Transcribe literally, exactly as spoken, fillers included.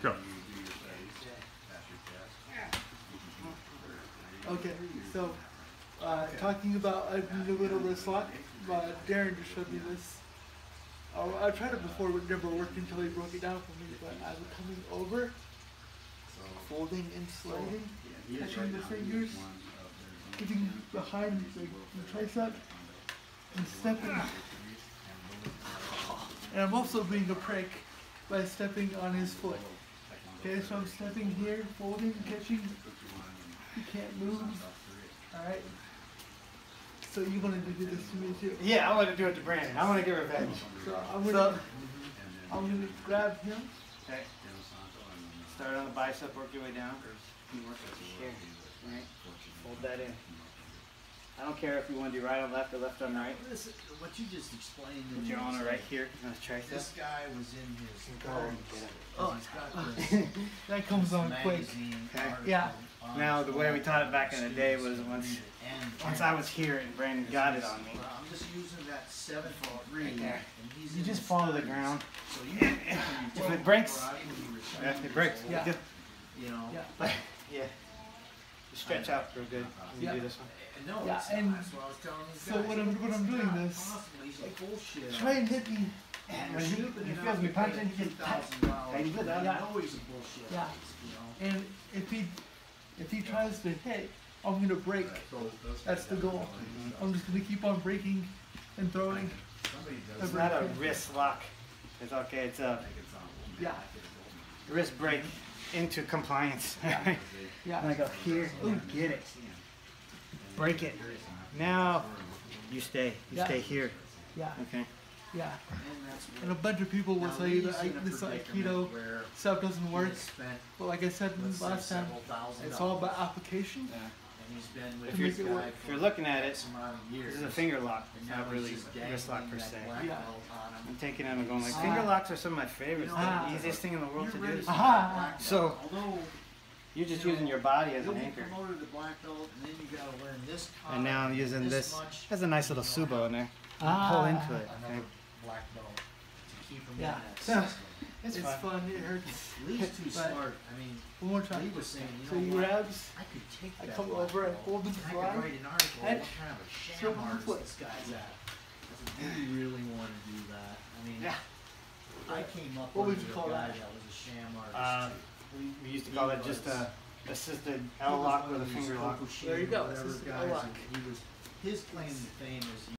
Go. Okay, so uh, talking about a new little wrist lock, uh, Darren just showed me this. Uh, I tried it before, but it never worked until he broke it down for me. But I'm coming over, folding and sliding, catching the fingers, getting behind the, the tricep, and stepping. And I'm also being a prick by stepping on his foot. Okay, so I'm stepping here, folding, catching. You can't move. Alright. So you wanted to do this to me too? Yeah, I want to do it to Brandon. I want to get revenge. So I'm gonna, So, I'm gonna grab him. okay. Start on the bicep, work your way down. Here. Right. Fold that in. I don't care if you want to do right on left or left on right. Listen, what you just explained to Put me your is honor like, right here on the tricep. This guy was in his thirties. Oh, He's got this that comes on quick. magazine Okay. article Yeah. on Now, the way we taught it back in the day was students once, read it and once I was here and Brandon got it on me. Well, I'm just using that seven foot three, Right there. and he's You in just his follow the thirties. ground. So you, If it breaks, karate, when you retire, yeah, if it breaks. Yeah. Just, you know. Yeah. but, yeah. You stretch out real good when you Yeah. do this one. And no, Yeah, it's and not. That's what I was telling these so guys. when I'm- when I'm It's doing not this, possible. He's like, bullshit. Try and hit me. And When he- snooping he it feels up, me you're punching, paying he just two thousand dollars. Hey, you good, I huh? know he's a bullshit. Yeah. You know? And if he if he tries to hit, I'm gonna break. That's the goal. I'm just gonna keep on breaking and throwing. It's not a wrist lock. It's okay. It's a Yeah. wrist break into compliance. And Yeah. I go here, you get it. Break it. Now you stay. You Yeah. stay here. Yeah. Okay. Yeah. And that's what- And a bunch of people will Now, tell you he's that I, in a this predicament Aikido where stuff doesn't he work. has spent, But like I said let's say, last time, several thousand it's all dollars, about application. Yeah. and he's been with If this you're- guy If you're for looking at it, X amount of years. this is a finger lock. and It's now not he's really just a wrist lock dangling per that se. black Yeah. belt on him. I'm taking them and going like, Ah. finger locks are some of my favorites. You know, They're Ah. the easiest thing in the world to You're ready do. for Aha. black belt. So, Although You're just you know, using your body as you'll an be anchor. promoted to black belt, and then you gotta learn this And now I'm using this. much, Has a nice little you know, subo in there. Ah. Pull into it. another Okay. black belt to keep him Yeah. in that So, system. It's It's fun. fun. It hurts. Lee's too But- smart. I mean, One more Lee time. was saying, you So know he what? grabs. I could take I that come black over and belt, hold him and I fly, could write an article catch, what kind of a throw sham him artist foot. this guy's at. I said, do you really want to do that? I mean, Yeah. I came up What would with you a call guy that? that was a sham artist. Uh, too. we, we used to call it just a assisted L lock with a finger lock. There you go, Whatever assisted guys, L lock. and he was his claim to fame is